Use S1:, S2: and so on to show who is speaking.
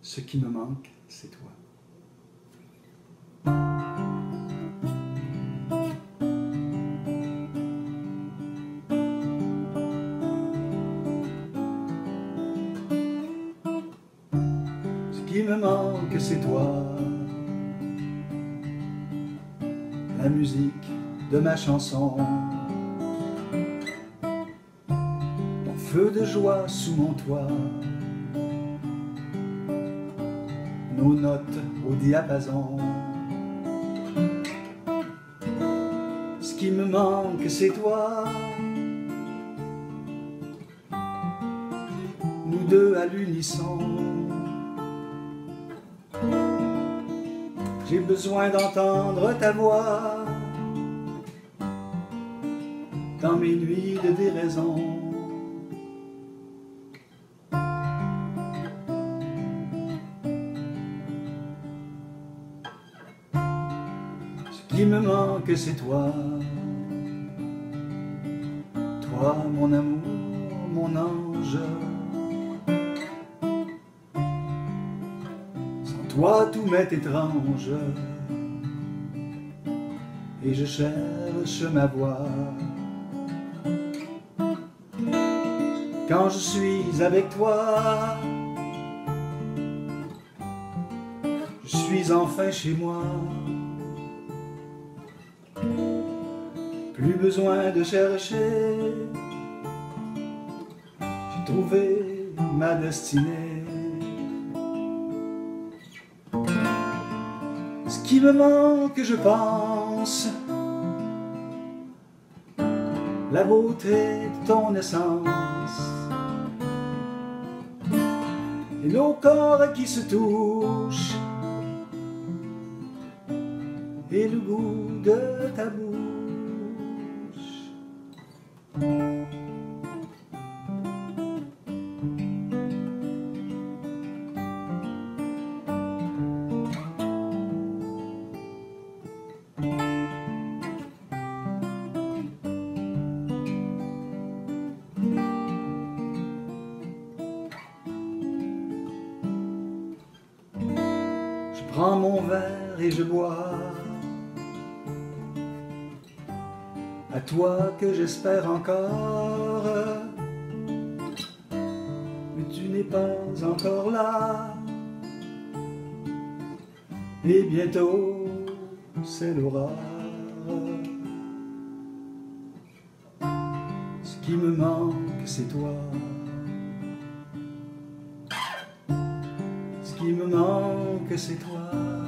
S1: Ce qui me manque, c'est toi. Ce qui me manque, c'est toi. La musique de ma chanson, ton feu de joie sous mon toit, nos notes au diapason. Ce qui me manque, c'est toi. Nous deux à l'unisson. J'ai besoin d'entendre ta voix dans mes nuits de déraison. Ce qui me manque, c'est toi. Toi, mon amour, mon ange. Sans toi, tout m'est étrange. Et je cherche ma voix. Quand je suis avec toi, je suis enfin chez moi. Plus besoin de chercher, j'ai trouvé ma destinée. Ce qui me manque, je pense, la beauté de ton essence, et nos corps qui se touchent, et le goût de ta bouche. Je prends mon verre et je bois, à toi que j'espère encore, mais tu n'es pas encore là, et bientôt c'est l'orage. Ce qui me manque, c'est toi. Ce qui me manque, c'est toi.